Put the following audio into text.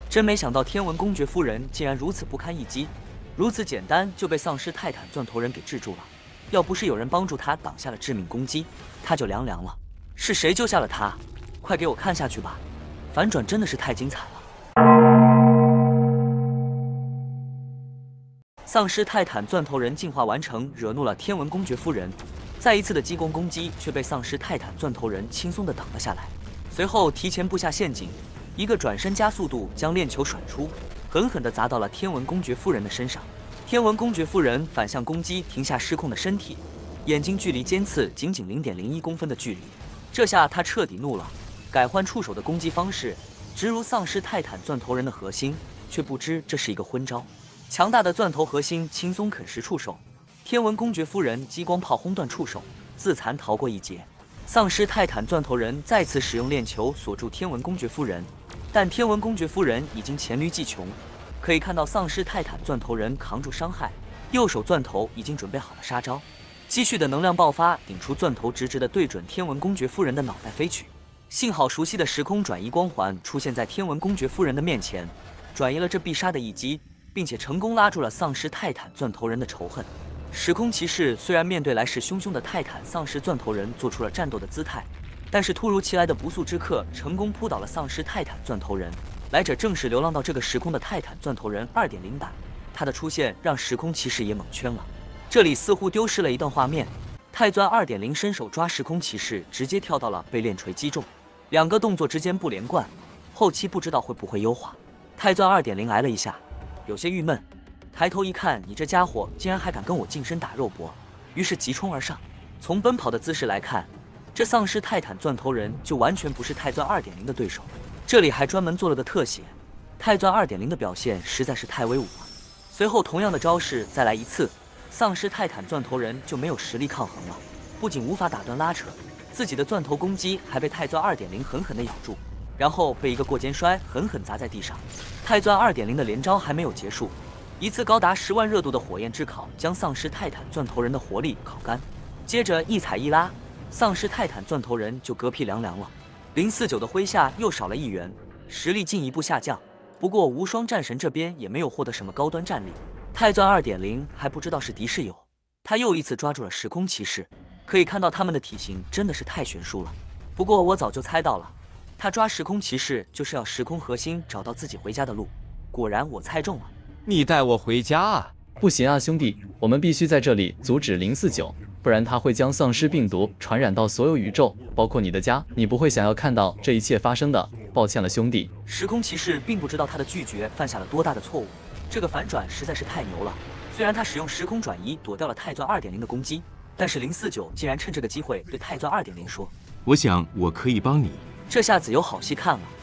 真没想到天文公爵夫人竟然如此不堪一击，如此简单就被丧尸泰坦钻头人给制住了。要不是有人帮助他挡下了致命攻击，他就凉了。是谁救下了他？快给我看下去吧！反转真的是太精彩了。丧尸泰坦钻头人进化完成，惹怒了天文公爵夫人。再一次的激光攻击却被丧尸泰坦钻头人轻松地挡了下来。随后提前布下陷阱，一个转身加速度将链球甩出，狠狠地砸到了天文公爵夫人的身上。天文公爵夫人反向攻击，停下失控的身体，眼睛距离尖刺仅仅0.01公分的距离。这下他彻底怒了，改换触手的攻击方式，直入丧尸泰坦钻头人的核心，却不知这是一个昏招。强大的钻头核心轻松啃食触手。天文公爵夫人激光炮轰断触手，自残逃过一劫。丧尸泰坦钻头人再次使用链球锁住天文公爵夫人，但天文公爵夫人已经黔驴技穷。可以看到丧尸泰坦钻头人扛住伤害，右手钻头已经准备好了杀招，积蓄的能量爆发，顶出钻头直直的对准天文公爵夫人的脑袋飞去。幸好熟悉的时空转移光环出现在天文公爵夫人的面前，转移了这必杀的一击，并且成功拉住了丧尸泰坦钻头人的仇恨。时空骑士虽然面对来势汹汹的泰坦丧尸钻头人做出了战斗的姿态，但是突如其来的不速之客成功扑倒了丧尸泰坦钻头人。来者正是流浪到这个时空的泰坦钻头人2.0版，他的出现让时空骑士也蒙圈了。这里似乎丢失了一段画面，泰钻2.0伸手抓时空骑士，直接跳到了被链锤击中，两个动作之间不连贯，后期不知道会不会优化。泰钻2.0挨了一下，有些郁闷。抬头一看，你这家伙竟然还敢跟我近身打肉搏，于是急冲而上。从奔跑的姿势来看，这丧尸泰坦钻头人就完全不是泰钻2.0的对手。这里还专门做了个特写，泰钻2.0的表现实在是太威武了。随后同样的招式再来一次，丧尸泰坦钻头人就没有实力抗衡了，不仅无法打断拉扯，自己的钻头攻击还被泰钻2.0狠狠地咬住，然后被一个过肩摔狠狠砸在地上。泰钻2.0的连招还没有结束，一次高达10万热度的火焰炙烤将丧尸泰坦钻头人的活力烤干，接着一踩一拉，丧尸泰坦钻头人就嗝屁凉了。049的麾下又少了1员，实力进一步下降。不过无双战神这边也没有获得什么高端战力，泰钻2.0还不知道是敌是友。他又一次抓住了时空骑士，可以看到他们的体型真的是太悬殊了。不过我早就猜到了，他抓时空骑士就是要时空核心找到自己回家的路，果然我猜中了。 你带我回家啊？ 不行啊，兄弟，我们必须在这里阻止049，不然他会将丧尸病毒传染到所有宇宙，包括你的家。你不会想要看到这一切发生的。抱歉了，兄弟。 时空骑士并不知道他的拒绝犯下了多大的错误，这个反转实在是太牛了。虽然他使用时空转移躲掉了泰钻2.0的攻击，但是049竟然趁这个机会对泰钻2.0说：“ 我想我可以帮你。” 这下子有好戏看了。